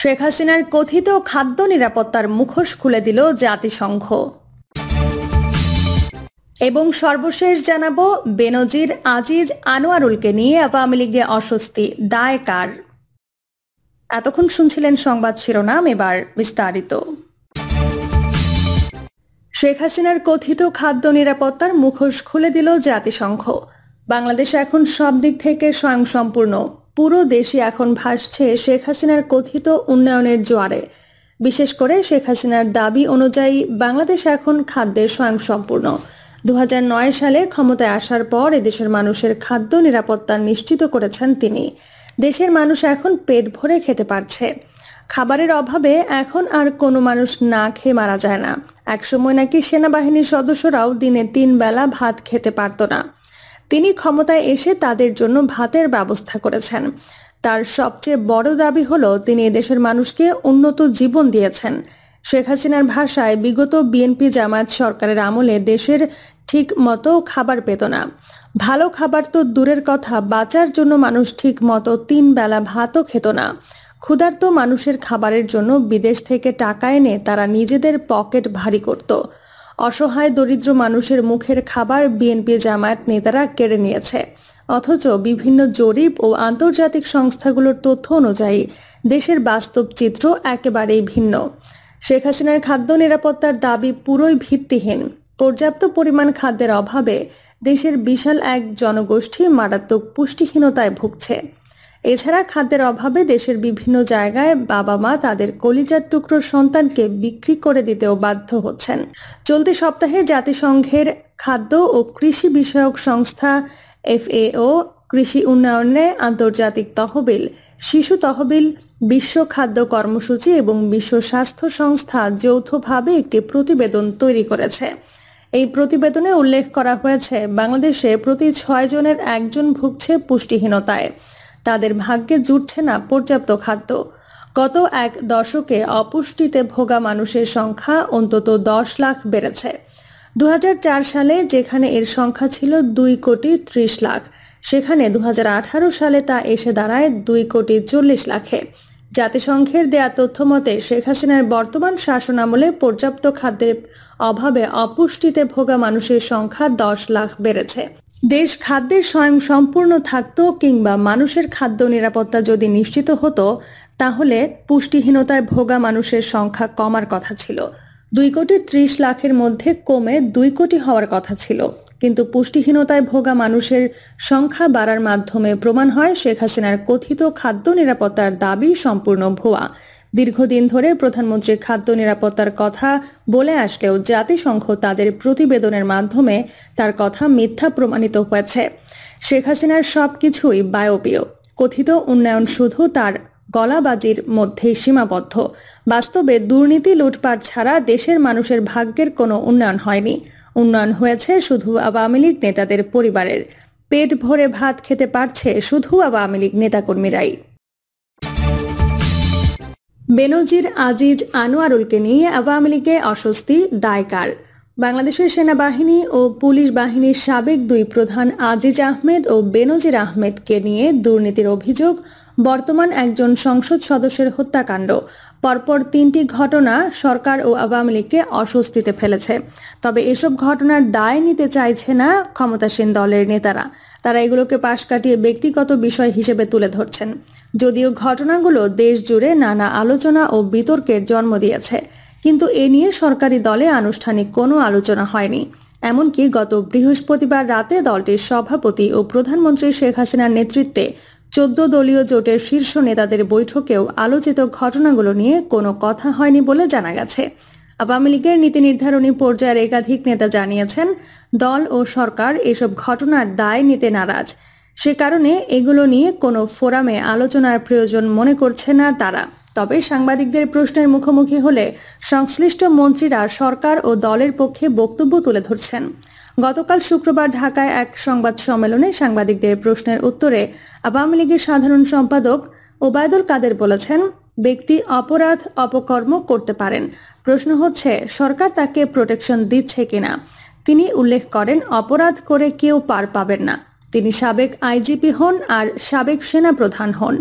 শেখ হাসিনার কথিত খাদ্য নিরাপত্তার মুখোশ খুলে দিল জাতিসংঘ। এবং সর্বশেষ জানাবো, বেনজির আজিজ আনোয়ারুলকে নিয়ে আওয়ামী লীগে অস্বস্তি, দায় কার? এতক্ষণ শুনছিলেন সংবাদ শিরোনাম, এবার বিস্তারিত। শেখ হাসিনার কথিত খাদ্য নিরাপত্তার মুখোশ খুলে দিল জাতিসংঘ। বাংলাদেশ এখন সব দিক থেকে স্বয়ংসম্পূর্ণ। পুরো দেশই এখন ভাসছে শেখ হাসিনার কথিত উন্নয়নের জোয়ারে। বিশেষ করে শেখ হাসিনার দাবি অনুযায়ী বাংলাদেশ এখন খাদ্যে স্বয়ংসম্পূর্ণ। 2009 সালে ক্ষমতায় আসার পর এদেশের মানুষের খাদ্য নিরাপত্তা নিশ্চিত করেছেন তিনি। দেশের মানুষ এখন পেট ভরে খেতে পারছে। খাবারের অভাবে এখন আর কোনো মানুষ না খেয়ে মারা যায় না। একসময় নাকি সেনাবাহিনীর সদস্যরাও দিনে 3 বেলা ভাত খেতে পারত না। তিনি ক্ষমতায় এসে তাদের জন্য ভাতের ব্যবস্থা করেছেন। তার সবচেয়ে বড় দাবি হলো তিনি এদেশের মানুষকে উন্নত জীবন দিয়েছেন। শেখ হাসিনার ভাষায়, বিগত বিএনপি জামায়াত সরকারের আমলে দেশের ঠিক মতো খাবার পেত না। ভালো খাবার তো দূরের কথা, বাঁচার জন্য মানুষ ঠিক মতো 3 বেলা ভাতও খেত না। ক্ষুধার্ত মানুষের খাবারের জন্য বিদেশ থেকে টাকা এনে তারা নিজেদের পকেট ভারী করত। অসহায় দরিদ্র মানুষের মুখের খাবার বিএনপি জামায়াত নেতারা কেড়ে নিয়েছে। অথচ বিভিন্ন জরিপ ও আন্তর্জাতিক সংস্থাগুলোর তথ্য অনুযায়ী দেশের বাস্তব চিত্র একেবারেই ভিন্ন। শেখ হাসিনার খাদ্য নিরাপত্তার দাবি পুরোই ভিত্তিহীন। পর্যাপ্ত পরিমাণ খাদ্যের অভাবে দেশের বিশাল এক জনগোষ্ঠী মারাত্মক পুষ্টিহীনতায় ভুগছে। এছাড়া খাদ্যের অভাবে দেশের বিভিন্ন জায়গায় বাবা মা তাদের কলিজার টুকরো সন্তানকে বিক্রি করে দিতেও বাধ্য হচ্ছেন। চলতি সপ্তাহে জাতিসংঘের খাদ্য ও কৃষি বিষয়ক সংস্থা FAO, কৃষি উন্নয়নে আন্তর্জাতিক তহবিল, শিশু তহবিল, বিশ্ব খাদ্য কর্মসূচি এবং বিশ্ব স্বাস্থ্য সংস্থা যৌথভাবে একটি প্রতিবেদন তৈরি করেছে। এই প্রতিবেদনে উল্লেখ করা হয়েছে, বাংলাদেশে প্রতি 6 জনের 1 জন ভুগছে পুষ্টিহীনতায়। তাদের ভাগ্যে জুটছে না পর্যাপ্ত খাদ্য। গত 1 দশকে অপুষ্টিতে ভোগা মানুষের সংখ্যা অন্তত 10 লাখ বেড়েছে। 2004 সালে যেখানে এর সংখ্যা ছিল 2,30 লাখ, সেখানে 2018 সালে তা এসে দাঁড়ায় 2,40 লাখে। জাতিসংঘের দেয়া তথ্য মতে শেখ হাসিনার বর্তমান শাসনামলে পর্যাপ্ত খাদ্যের অভাবে অপুষ্টিতে ভোগা মানুষের সংখ্যা 10 লাখ বেড়েছে। দেশ খাদ্যের স্বয়ংসম্পূর্ণ থাকতো কিংবা মানুষের খাদ্য নিরাপত্তা যদি নিশ্চিত হতো, তাহলে পুষ্টিহীনতায় ভোগা মানুষের সংখ্যা কমার কথা ছিল। 2,30 লাখের মধ্যে কমে 2 কোটি হওয়ার কথা ছিল। কিন্তু পুষ্টিহীনতায় ভোগা মানুষের সংখ্যা বাড়ার মাধ্যমে প্রমাণ হয় শেখ হাসিনার কথিত খাদ্য নিরাপত্তার দাবি সম্পূর্ণ ভুয়া। দীর্ঘদিন ধরে প্রধানমন্ত্রী খাদ্য নিরাপত্তার কথা বলে আসলেও জাতিসংঘ তাদের প্রতিবেদনের মাধ্যমে তার কথা মিথ্যা প্রমাণিত হয়েছে। শেখ হাসিনার সবকিছুই বায়বীয়। কথিত উন্নয়ন শুধু তার গলাবাজির মধ্যেই সীমাবদ্ধ। বাস্তবে দুর্নীতি, লুটপাট ছাড়া দেশের মানুষের ভাগ্যের কোনো উন্নয়ন হয়নি। উন্নয়ন হয়েছে শুধু আওয়ামী লীগ নেতাদের পরিবারের। পেট ভরে ভাত খেতে পারছে শুধু আওয়ামী লীগ নেতাকর্মীরাই। বেনজির আজিজ আনোয়ারুলকে নিয়ে আওয়ামী লীগে অস্বস্তি, দায় কার? বাংলাদেশের সেনাবাহিনী ও পুলিশ বাহিনীর সাবেক 2 প্রধান আজিজ আহমেদ ও বেনজির আহমেদকে নিয়ে দুর্নীতির অভিযোগ, বর্তমান একজন সংসদ সদস্যের হত্যাকাণ্ড, পরপর 3টি ঘটনা সরকার ও আওয়ামী লীগকে অস্বস্তিতে ফেলেছে। তবে এসব ঘটনার দায় নিতে চাইছে না ক্ষমতাসীন দলের নেতারা। তারা এগুলোকে পাশ কাটিয়ে ব্যক্তিগত বিষয় হিসেবে তুলে ধরছেন। যদিও ঘটনাগুলো দেশ জুড়ে নানা আলোচনা ও বিতর্কের জন্ম দিয়েছে, কিন্তু এ নিয়ে সরকারি দলে আনুষ্ঠানিক কোনো আলোচনা হয়নি। এমনকি গত বৃহস্পতিবার রাতে দলটির সভাপতি ও প্রধানমন্ত্রী শেখ হাসিনার নেতৃত্বে 14 দলীয় জোটের শীর্ষ নেতাদের বৈঠকেও আলোচিত ঘটনাগুলো নিয়ে কোনো কথা হয়নি বলে জানা গেছে। আওয়ামী লীগের নীতি নির্ধারণী পর্যায়ের একাধিক নেতা জানিয়েছেন, দল ও সরকার এসব ঘটনার দায় নিতে নারাজ। সে কারণে এগুলো নিয়ে কোনো ফোরামে আলোচনার প্রয়োজন মনে করছে না তারা। তবে সাংবাদিকদের প্রশ্নের মুখোমুখি হলে সংশ্লিষ্ট মন্ত্রীরা সরকার ও দলের পক্ষে বক্তব্য তুলে ধরছেন। গতকাল শুক্রবার ঢাকায় এক সংবাদ সম্মেলনে সাংবাদিকদের প্রশ্নের উত্তরে আওয়ামী লীগের সাধারণ সম্পাদক ওবায়দুল কাদের বলেছেন, ব্যক্তি অপরাধ অপকর্ম করতে পারেন, প্রশ্ন হচ্ছে সরকার তাকে প্রোটেকশন দিচ্ছে কিনা। তিনি উল্লেখ করেন, অপরাধ করে কেউ পার পাবেন না। তিনি সাবেক আইজিপি হন আর সাবেক সেনাপ্রধান হন।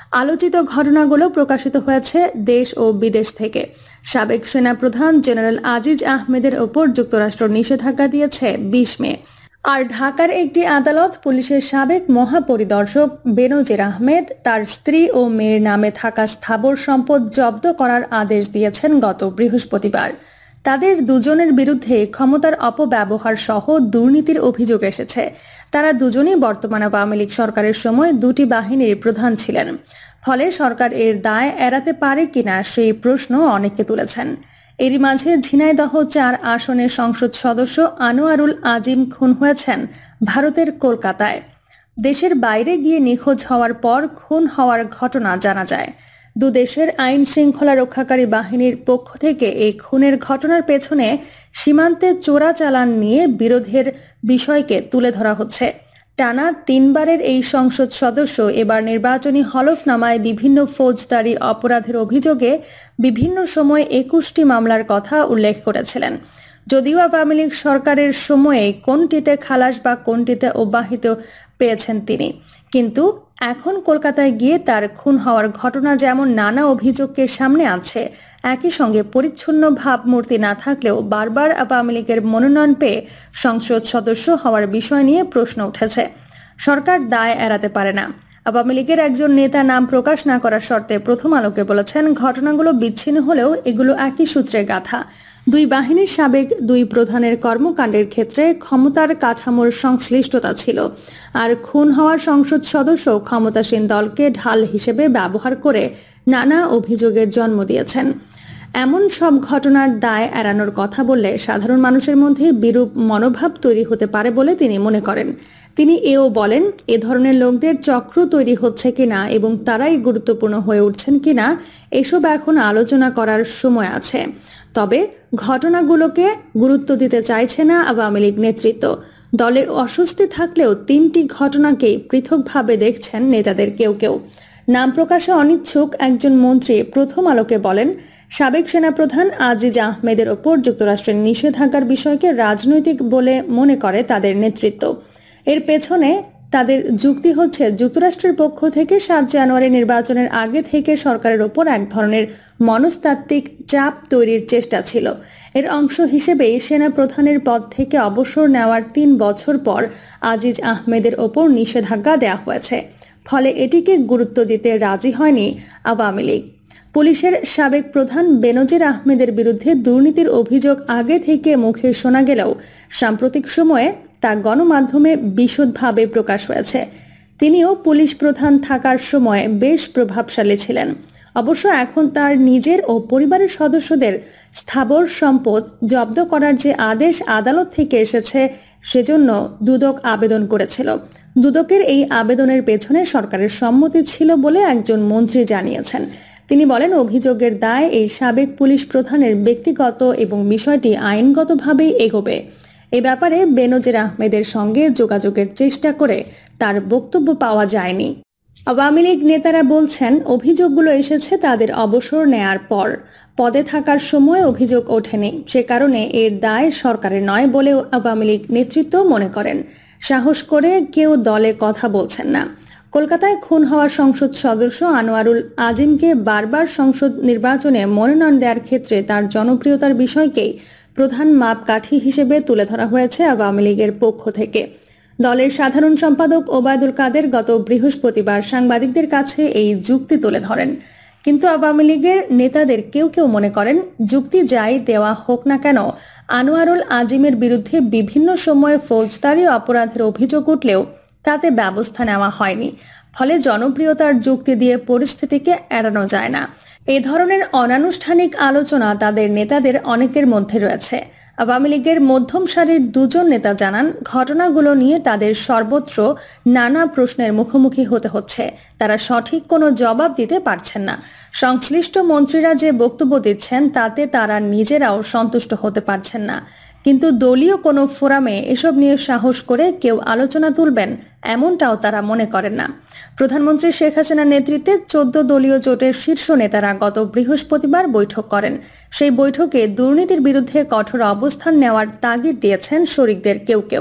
আলোচিত ঘটনাগুলো প্রকাশিত হয়েছে দেশ ও বিদেশ থেকে। সাবেক সেনাপ্রধান জেনারেল আজিজ আহমেদের ওপর যুক্তরাষ্ট্র নিষেধাজ্ঞা দিয়েছে 20 মে। আর ঢাকার একটি আদালত পুলিশের সাবেক মহাপরিদর্শক বেনজির আহমেদ তার স্ত্রী ও মেয়ের নামে থাকা স্থাবর সম্পদ জব্দ করার আদেশ দিয়েছেন গত বৃহস্পতিবার। তাদের দুজনের বিরুদ্ধে ক্ষমতার অপব্যবহার সহ দুর্নীতির অভিযোগ এসেছে। তারা দুজনেই বর্তমান আওয়ামী লীগ সরকারের সময় দুটি বাহিনীর প্রধান ছিলেন। ফলে সরকার এর দায় এড়াতে পারে কিনা সেই প্রশ্ন অনেকে তুলেছেন। এরই মাঝে ঝিনাইদহ 4 আসনের সংসদ সদস্য আনোয়ারুল আজিম খুন হয়েছেন ভারতের কলকাতায়। দেশের বাইরে গিয়ে নিখোঁজ হওয়ার পর খুন হওয়ার ঘটনা জানা যায়। দুদেশের আইন শৃঙ্খলা রক্ষাকারী বাহিনীর পক্ষ থেকে এই খুনের ঘটনার পেছনে সীমান্তে চোরাচালান নিয়ে বিরোধের বিষয়কে তুলে ধরা হচ্ছে। টানা 3 বারের এই সংসদ সদস্য এবার নির্বাচনী হলফনামায় বিভিন্ন ফৌজদারি অপরাধের অভিযোগে বিভিন্ন সময় 21টি মামলার কথা উল্লেখ করেছিলেন। যদিও আওয়ামী লীগ সরকারের সময়ে কোনটিতে খালাস বা কোনটিতে অব্যাহতি পেয়েছেন তিনি, কিন্তু এখন কলকাতায় গিয়ে তার খুন হওয়ার ঘটনা যেমন নানা অভিযোগকে সামনে আছে, একই সঙ্গে পরিচ্ছন্ন ভাবমূর্তি না থাকলেও বারবার আওয়ামী লীগের মনোনয়ন পেয়ে সংসদ সদস্য হওয়ার বিষয় নিয়ে প্রশ্ন উঠেছে। সরকার দায় এড়াতে পারে না। আওয়ামী লীগের একজন নেতা নাম প্রকাশ না করার শর্তে প্রথম আলোকে বলেছেন, ঘটনাগুলো বিচ্ছিন্ন হলেও এগুলো একই সূত্রে গাঁথা। দুই বাহিনীর সাবেক 2 প্রধানের কর্মকাণ্ডের ক্ষেত্রে ক্ষমতার কাঠামোর সংশ্লিষ্টতা ছিল, আর খুন হওয়ার সংসদ সদস্য ক্ষমতাসীন দলকে ঢাল হিসেবে ব্যবহার করে নানা অভিযোগের জন্ম দিয়েছেন। এমন সব ঘটনার দায় এড়ানোর কথা বললে সাধারণ মানুষের মধ্যে বিরূপ মনোভাব তৈরি হতে পারে বলে তিনি মনে করেন। তিনি এও বলেন, এ ধরনের লোকদের চক্র তৈরি হচ্ছে কিনা এবং তারাই গুরুত্বপূর্ণ হয়ে উঠছেন কিনা এসব এখন আলোচনা করার সময় আছে। তবে ঘটনাগুলোকে গুরুত্ব দিতে চাইছে না আওয়ামী লীগ নেতৃত্ব। দলে অস্বস্তি থাকলেও 3টি ঘটনাকেই পৃথকভাবে দেখছেন নেতাদের কেউ কেউ। নাম প্রকাশে অনিচ্ছুক একজন মন্ত্রী প্রথম আলোকে বলেন, সাবেক সেনাপ্রধান আজিজ আহমেদের ওপর যুক্তরাষ্ট্রের নিষেধাজ্ঞার বিষয়কে রাজনৈতিক বলে মনে করে তাদের নেতৃত্ব। এর পেছনে তাদের যুক্তি হচ্ছে, যুক্তরাষ্ট্রের পক্ষ থেকে 7 জানুয়ারি নির্বাচনের আগে থেকে সরকারের ওপর এক ধরনের মনস্তাত্ত্বিক চাপ তৈরির চেষ্টা ছিল। এর অংশ হিসেবেই সেনাপ্রধানের পদ থেকে অবসর নেওয়ার 3 বছর পর আজিজ আহমেদের ওপর নিষেধাজ্ঞা দেওয়া হয়েছে। ফলে এটিকে গুরুত্ব দিতে রাজি হয়নি আওয়ামী লীগ। পুলিশের সাবেক প্রধান বেনজির আহমেদের বিরুদ্ধে দুর্নীতির অভিযোগ আগে থেকে মুখে শোনা গেলেও সাম্প্রতিক সময়ে তা গণমাধ্যমে বিশদভাবে প্রকাশ হয়েছে। তিনিও পুলিশ প্রধান থাকার সময় বেশ প্রভাবশালী ছিলেন। অবশ্য এখন তার নিজের ও পরিবারের সদস্যদের স্থাবর সম্পদ জব্দ করার যে আদেশ আদালত থেকে এসেছে, সেজন্য দুদক আবেদন করেছিল। দুদকের এই আবেদনের পেছনে সরকারের সম্মতি ছিল বলে একজন মন্ত্রী জানিয়েছেন। তিনি বলেন, অভিযোগের দায় এই সাবেক পুলিশ প্রধানের ব্যক্তিগত এবং বিষয়টি আইনগতভাবেই এগোবে। এ ব্যাপারে বেনজির আহমেদের সঙ্গে যোগাযোগের চেষ্টা করে তার বক্তব্য পাওয়া যায়নি। আওয়ামী লীগ নেতারা বলছেন, অভিযোগগুলো এসেছে তাদের অবসর নেয়ার পর। পদে থাকার সময় অভিযোগ ওঠেনি, সে কারণে এর দায় সরকারের নয় বলেও আওয়ামী লীগ নেতৃত্ব মনে করেন। সাহস করে কেউ দলে কথা বলছেন না। কলকাতায় খুন হওয়া সংসদ সদস্য আনোয়ারুল আজিমকে বারবার সংসদ নির্বাচনে মনোনয়ন দেওয়ার ক্ষেত্রে তার জনপ্রিয়তার বিষয়কেই প্রধান মাপকাঠি হিসেবে তুলে ধরা হয়েছে আওয়ামী লীগের পক্ষ থেকে। দলের সাধারণ সম্পাদক ওবায়দুল কাদের গত বৃহস্পতিবার সাংবাদিকদের কাছে এই যুক্তি তুলে ধরেন। কিন্তু আওয়ামী লীগের নেতাদের কেউ কেউ মনে করেন, যুক্তি যাই দেওয়া হোক না কেন, আনোয়ারুল আজিমের বিরুদ্ধে বিভিন্ন সময়ে ফৌজদারি অপরাধের অভিযোগ উঠলেও তাতে ব্যবস্থা নেওয়া হয়নি। ফলে জনপ্রিয়তার যুক্তি দিয়ে পরিস্থিতিকে এড়ানো যায় না। এই ধরনের অনানুষ্ঠানিক আলোচনা তাদের নেতাদের অনেকের মধ্যে রয়েছে। আওয়ামী লীগের মধ্যম সারির 2 জন নেতা জানান, ঘটনাগুলো নিয়ে তাদের সর্বত্র নানা প্রশ্নের মুখোমুখি হতে হচ্ছে। তারা সঠিক কোনো জবাব দিতে পারছেন না। সংশ্লিষ্ট মন্ত্রীরা যে বক্তব্য দিচ্ছেন তাতে তারা নিজেরাও সন্তুষ্ট হতে পারছেন না। কিন্তু দলীয় কোনো ফোরামে এসব নিয়ে সাহস করে কেউ আলোচনা তুলবেন, এমনটাও তারা মনে করেন না। প্রধানমন্ত্রী শেখ হাসিনার নেতৃত্বে 14 দলীয় জোটের শীর্ষ নেতারা গত বৃহস্পতিবার বৈঠক করেন। সেই বৈঠকে দুর্নীতির বিরুদ্ধে কঠোর অবস্থান নেওয়ার তাগিদ দিয়েছেন শরিকদের কেউ কেউ।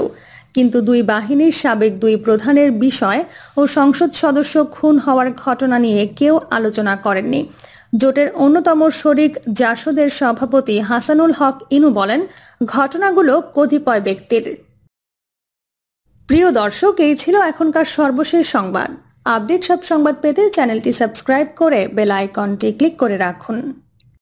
কিন্তু দুই বাহিনীর সাবেক দুই প্রধানের বিষয় ও সংসদ সদস্য খুন হওয়ার ঘটনা নিয়ে কেউ আলোচনা করেননি। জোটের অন্যতম শরিক জাসদের সভাপতি হাসানুল হক ইনু বলেন, ঘটনাগুলো কতিপয় ব্যক্তির। প্রিয় দর্শক, এই ছিল এখনকার সর্বশেষ সংবাদ। আপডেট সব সংবাদ পেতে চ্যানেলটি সাবস্ক্রাইব করে বেল আইকনটি ক্লিক করে রাখুন।